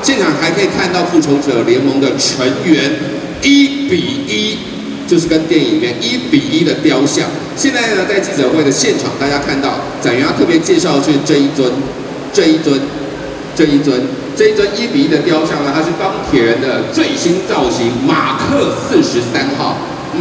现场还可以看到复仇者联盟的成员1:1，就是跟电影里面1:1的雕像。现在呢，在记者会的现场，大家看到展员要特别介绍的是这一尊1:1的雕像呢，它是钢铁人的最新造型，马克43号。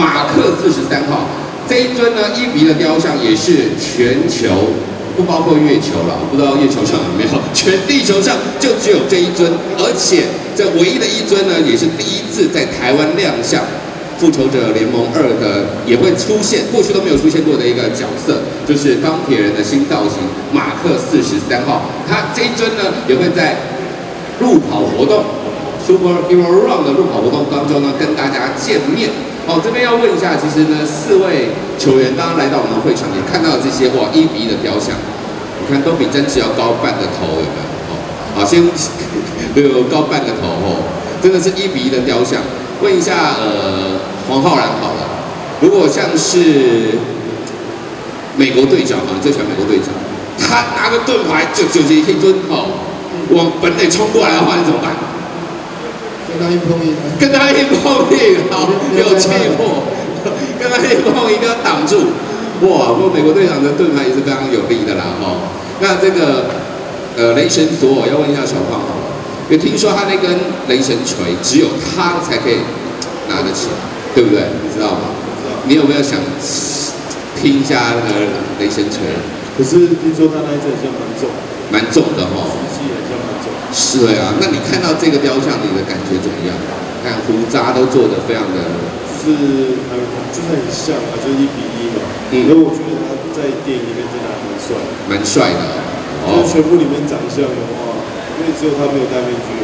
这一尊呢1:1的雕像也是全球，不包括月球了，不知道月球上有没有，全地球上就只有这一尊，而且这唯一的一尊呢，也是第一次在台湾亮相。复仇者联盟2的也会出现，过去都没有出现过的一个角色，就是钢铁人的新造型马克43号。他这一尊呢，也会在路跑活动 Super Hero Run 的路跑活动当中呢，跟大家见面。这边要问一下，其实呢，4位球员刚刚来到我们会场，也看到了这些1:1的雕像，你看都比真实要高半个头，有没有？好，先有高半个头真的是1:1的雕像。问一下，黄浩然好了，如果像是美国队长你最喜欢美国队长，他拿个盾牌就是一尊往本垒冲过来的话，你怎么办？ 跟他硬碰硬， 好，有气魄，跟他硬碰硬，一定要挡住。哇，不过美国队长的盾牌也是非常有力的啦那这个雷神索尔要问一下小胖好了。有听说他那根雷神锤只有他才可以拿得起，对不对？你知道吗？你有没有想拼一下那个雷神锤？ 可是听说他那一阵好像蛮重的实际好像蛮重。 是啊，那你看到这个雕像，你的感觉怎么样？看胡渣都做得非常的， 就是很像就是1:1嘛。可我觉得他在电影里面真的蛮帅的。就是全部里面长相的话。因为只有他没有戴面具，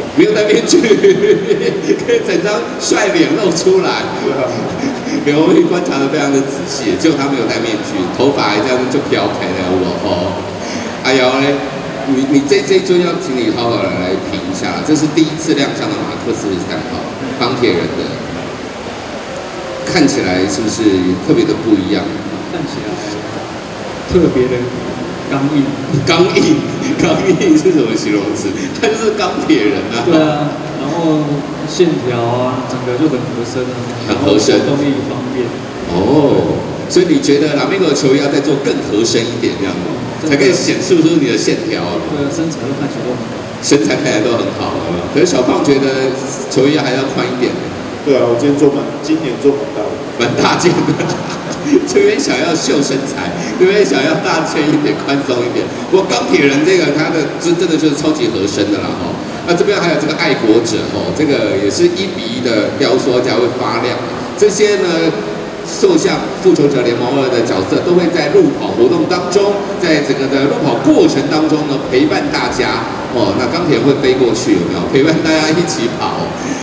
可以整张帅脸露出来。对我们观察得非常的仔细，只有他没有戴面具，头发还这样就飘开了哎呦嘞，你这一尊要请你好好来评一下，这是第一次亮相的马克43号，钢铁人的，看起来是不是特别的不一样？ 看起来特别的。 刚硬是什么形容词？他就是钢铁人啊。 对啊，然后线条整个就很合身很合身， 动力方便。 所以你觉得拉米狗的球衣要再做更合身一点，这样才可以显示出你的线条。 对，身材都看起来都很好。 身材看起来都很好，可是小胖觉得球衣还要宽一点。 对啊，我今年做蛮大件的。这边想要秀身材，这边想要大件一点、宽松一点。不过钢铁人这个他的真的就是超级合身的啦那这边还有这个爱国者这个也是1:1的雕塑，而且会发亮。这些呢，塑像复仇者联盟2的角色都会在路跑活动当中，在整个的路跑过程当中呢陪伴大家那钢铁人会飞过去，有没有陪伴大家一起跑？